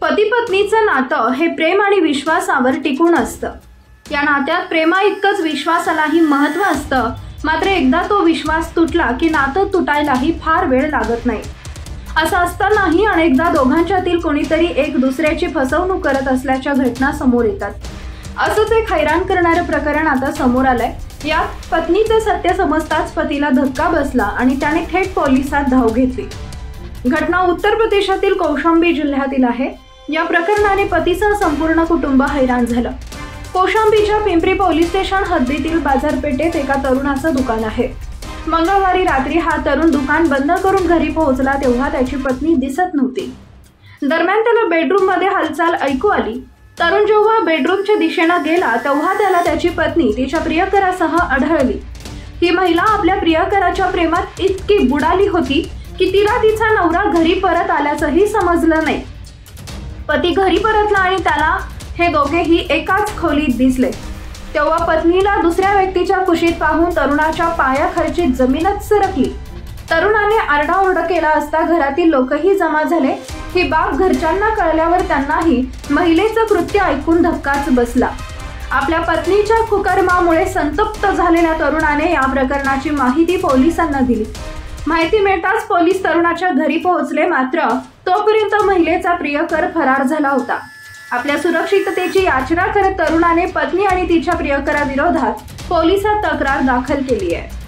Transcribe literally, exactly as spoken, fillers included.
पती पत्नीचं नातं हे प्रेम आणि विश्वासावर टिकून असतं। या नात्यात प्रेमा इतकंच विश्वासालाही महत्त्व असतं। मात्र एकदा तो विश्वास तुटला की नातं तुटायलाही फार वेळ लागत नाही। असं असतानाही अनेकदा दोघांच्यातील कोणीतरी एक दुसऱ्याची फसवणूक करत असल्याच्या घटना समोर येतात। असंच एक हैराण करणारं प्रकरण आता समोर आलंय। यात पत्नीचं सत्य समजताच पतीला धक्का बसला आणि त्याने थेट पोलिसात धाव घेतली। घटना उत्तर प्रदेशातील कौशांबी जिल्ह्यातील आहे। या प्रकरणाने पतीसह संपूर्ण कुटुंब हैराण झालं। कौशांबीच्या पिंपरी पोलीस स्टेशन हद्दीतील बाजारपेठेत एका तरुणाचं दुकान आहे। मंगळवारी रात्री हा तरुण दुकान बंद करून घरी पोहोचला तेव्हा त्याची पत्नी दिसत नव्हती। दरम्यान त्याला बेडरूम मध्ये हालचाल ऐकू आली। तरुण जेव्हा बेडरूमच्या दिशेने गेला तेव्हा त्याला त्याची पत्नी तिच्या प्रियकरासह आढळली। ही महिला आपल्या प्रियकराच्या प्रेमात इतकी बुडाली होती की तिला तिचा नवरा घरी परत आल्याचंही समजलं नाही। पती घरी परतला आणि त्याला हे दोघेही एकाच खोलीत दिसले। तेव्हा पत्नीला दुसऱ्या व्यक्तीच्या कुशीत पाहून तरुणाच्या पायाखालची जमीनच सरकली। तरुणाने आरडाओरडा केला असता घरातील लोकही जमा झाले। ही बाब घरच्यांना कळल्यावर त्यांनाही महिलेचं कृत्य ऐकून धक्काच बसला। आपल्या पत्नीच्या कुकर्मामुळे संतप्त झालेल्या तरुणाने या प्रकरणाची माहिती पोलिसांना दिली। माहिती मिळताच पोलीस तरुणाच्या घरी पोहोचले, मात्र तोपर्यंत महिलेचा प्रियकर फरार झाला होता। आपल्या सुरक्षिततेची याचना करत तरुणाने पत्नी आणि तिच्या प्रियकराविरोधात पोलिसात तक्रार दाखल केली आहे।